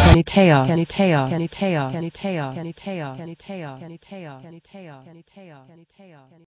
Kenny Chaos, Kenny Chaos, Kenny Chaos, Kenny Chaos, Kenny Chaos, Kenny Chaos, Kenny Chaos, Kenny Chaos, Kenny Chaos, Kenny Chaos, Kenny Chaos.